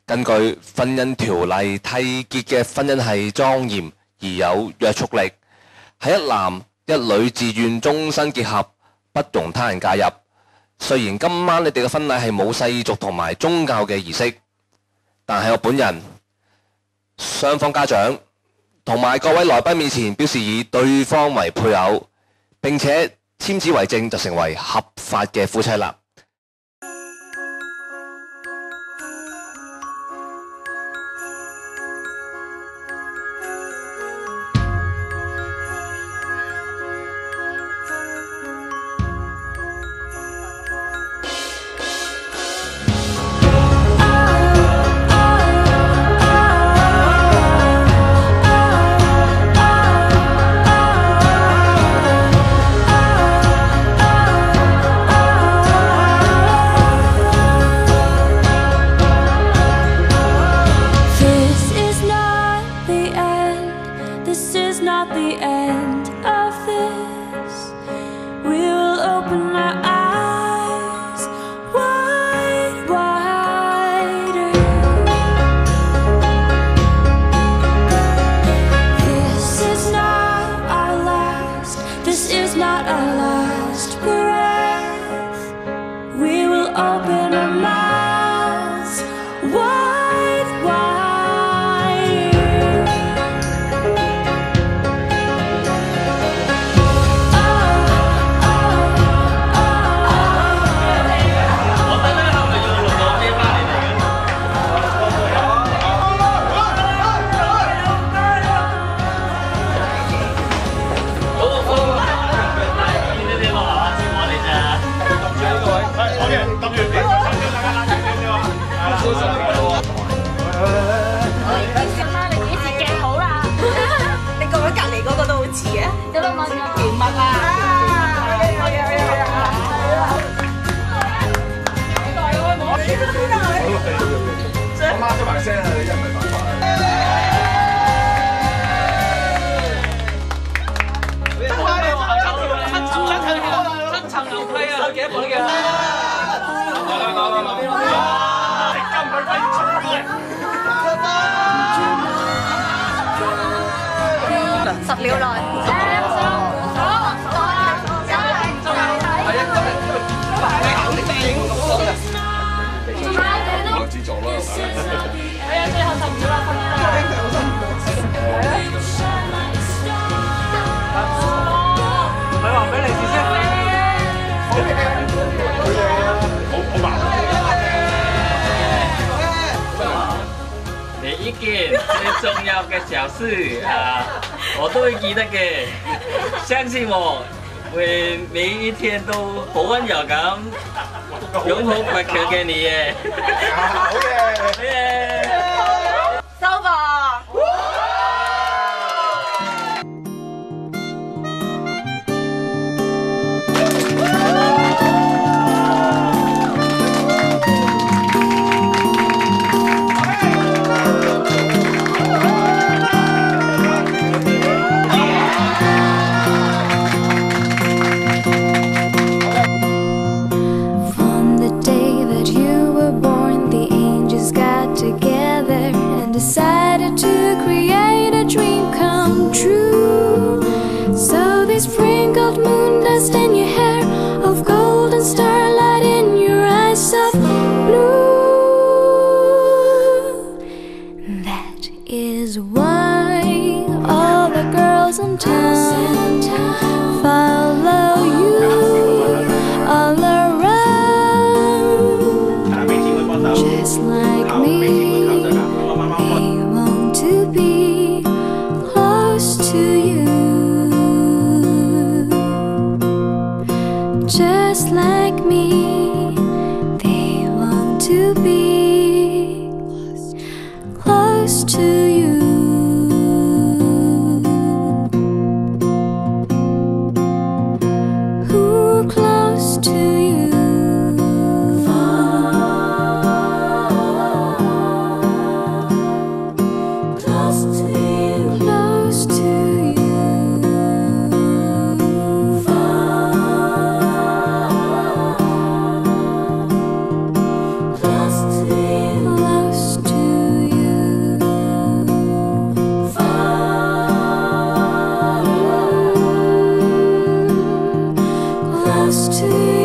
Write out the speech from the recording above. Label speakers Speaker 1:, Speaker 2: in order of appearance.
Speaker 1: 根據婚姻條例，締結嘅婚姻係莊嚴而有約束力，係一男一女自願終身結合，不容他人介入。雖然今晚你哋嘅婚禮係冇世俗同埋宗教嘅儀式，但係我本人、雙方家長同埋各位來賓面前表示以對方為配偶，並且簽紙為證，就成為合法嘅夫妻啦。
Speaker 2: 十秒內。
Speaker 3: 每一件最重要嘅小事啊，我都會記得嘅。相信我，會每一天都好溫柔咁擁抱倔強嘅你嘅。好嘅，
Speaker 2: 收貨。
Speaker 4: Decided to create a dream come true. So they sprinkled moon dust in your hair, of golden starlight in your eyes of blue. That is why all the girls in town follow you all around, just like me. Just like me, they want to be close to you. Who close to you? Close to you. Close to you. close to you.